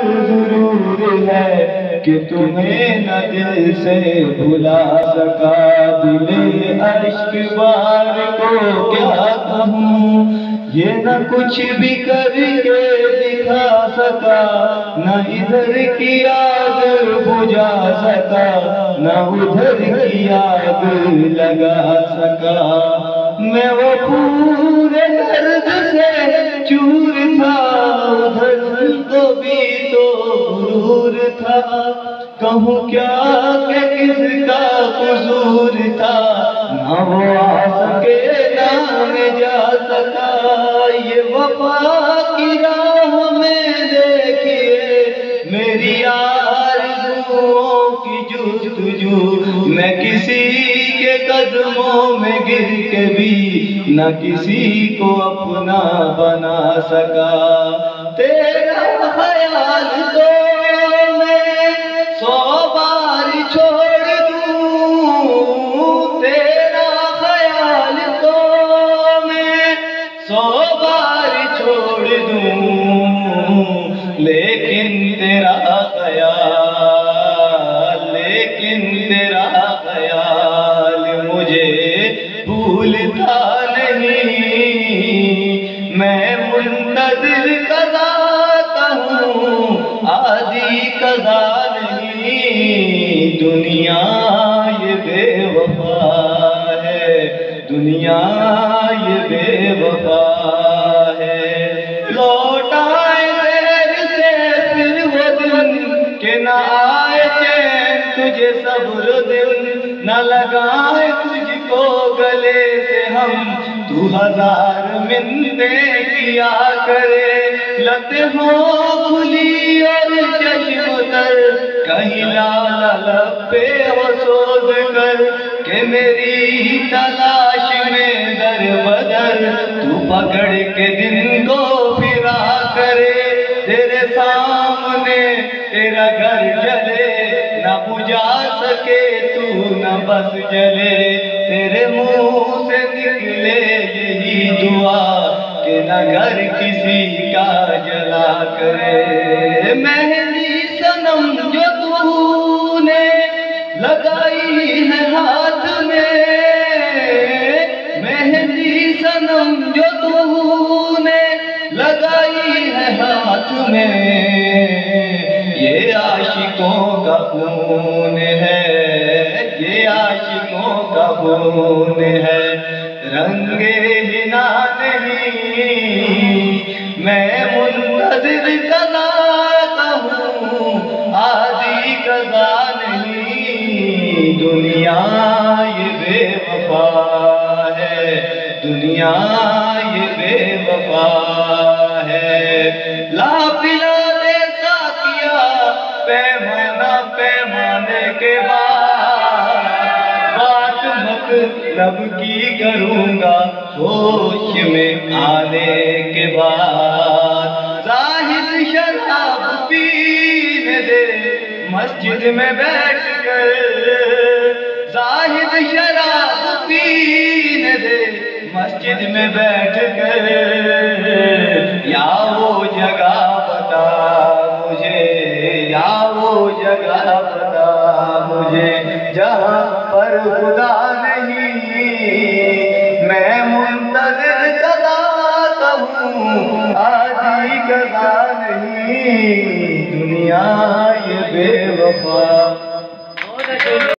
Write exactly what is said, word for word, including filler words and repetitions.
ضرور ہے کہ تمہیں نہ دل سے بھلا سکا، دل عشق بار کو کیا کہوں، یہ نہ کچھ بھی کر کے دکھا سکا، نہ ادھر کی آگ بجھا سکا، نہ ادھر کی آگ لگا سکا۔ میں وہ پورے درد سے چور تھا، ادھر تو بھی تو غرور تھا، کہوں کیا کہ کس کا قصور تھا، نہ وہ آ سکے نہ میں جا سکا۔ یہ وفا کی راہ میں دیکھیے میری آرزوؤں کی جستجو، میں کسی کے قدموں میں گر کے بھی نہ کسی کو اپنا بنا سکا۔ تیرا خیال تو میں سو بار چھوڑ دوں، تیرا خیال تو میں سو بار چھوڑ دوں، لیکن تیرا خیال لیکن تیرا خیال مجھے بھولتا نہیں۔ میں منتظر قضا کا ہوں، عادی قضا نہیں۔ دنیا یہ بے وفا ہے، دنیا یہ بے وفا ہے۔ لوٹ آئے دیر سے پھر وہ دن کہ نہ آئے چین تجھے صبر دل، نہ لگائے تجھ کو گلے سے ہم، تو ہزار منتیں کیا کرے۔ لبیں ہوں کھلی اور چشم تر، کہیں لالا لب پہ ہو سوز کر، کہ میری تلاش میں در بدر تو پکڑ کے دن کو پھرا کرے۔ تیرے سامنے تیرا گھر جلے، نہ بجھا سکے تو نہ بس جلے، تیرے منہ سے نکلے یہی دعا کہ نہ گھر کسی کا جلا کرے۔ مہندی صنم جو تو نے لگائی ہے ہاتھ میں، مہندی صنم جو تو نے لگائی ہے ہاتھ میں، یہ عاشقوں کا خون ہے، یہ عاشقوں کا خون ہے، رنگے حنا نہیں۔ میں منتظر قضا کا ہوں، عادی قضا نہیں۔ دنیا یہ بے وفا ہے، دنیا یہ بے وفا ہے۔ لا پلا دے ساقیا پیمانہ پیمانے کے بعد، بات مطلب کی کروں گا ہوش میں آنے کے بعد۔ زاہد شراب پینے دے مسجد میں بیٹھ کر، زاہد شراب پینے دے مسجد میں بیٹھ کر، یا وہ جگہ بتا مجھے، یا وہ جگہ بتا مجھے جہاں پر خدا نہیں۔ میں منتظر قضا کا ہوں، عادی قضا نہیں۔ دنیا یہ بے وفا